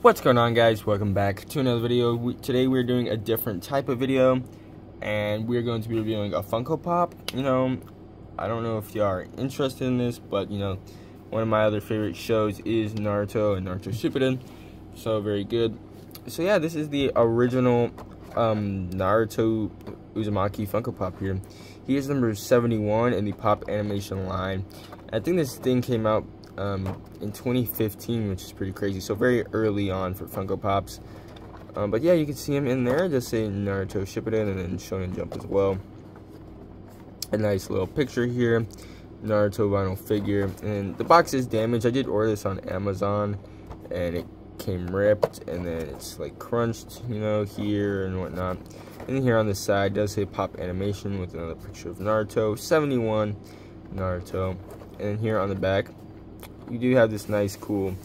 What's going on, guys? Welcome back to another video. Today we're doing a different type of video, and we're going to be reviewing a Funko Pop. I don't know if you are interested in this, but one of my other favorite shows is Naruto and Naruto Shippuden, so very good. So yeah, this is the original Naruto Uzumaki Funko Pop here. He is number 71 in the Pop Animation line. I think this thing came out in 2015, which is pretty crazy, so very early on for Funko Pops. But yeah, you can see him in there, just say Naruto Shippuden and then Shonen Jump as well. A nice little picture here, Naruto vinyl figure, and the box is damaged. I did order this on Amazon and it came ripped, and then it's like crunched, here and whatnot. And then here on the side does say Pop Animation with another picture of Naruto, 71 Naruto. And then here on the back, you do have this nice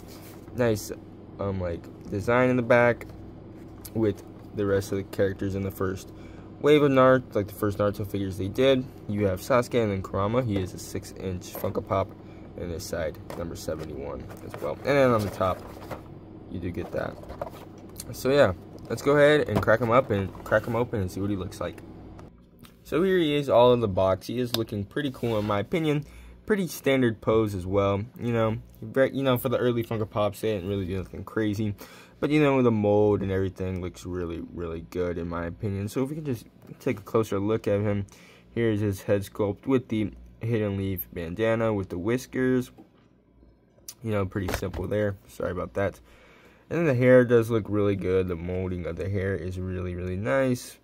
like design in the back with the rest of the characters in the first wave of Naruto, like the first Naruto figures they did. You have Sasuke and then Kurama. He is a 6-inch Funko Pop, and this side number 71 as well. And then on the top, you do get that. So yeah, let's go ahead and crack him open and see what he looks like. So here he is, all in the box. He is looking pretty cool in my opinion. Pretty standard pose as well, for the early Funko Pops. They didn't really do nothing crazy, but the mold and everything looks really, really good in my opinion. So if we can just take a closer look at him, here's his head sculpt with the hidden leaf bandana with the whiskers. Pretty simple there. Sorry about that. And then the hair does look really good. The molding of the hair is really, really nice.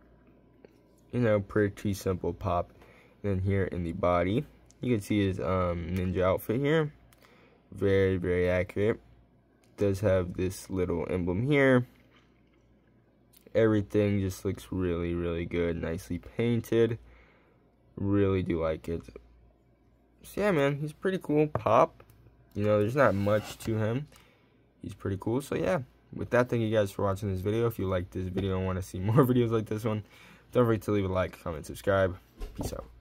Pretty simple pop. And then here in the body, you can see his ninja outfit here. Very, very accurate. Does have this little emblem here. Everything just looks really, really good. Nicely painted. Really do like it. So yeah, man, he's pretty cool. Pop. There's not much to him. He's pretty cool. So yeah, with that, thank you guys for watching this video. If you liked this video and want to see more videos like this one, don't forget to leave a like, comment, subscribe. Peace out.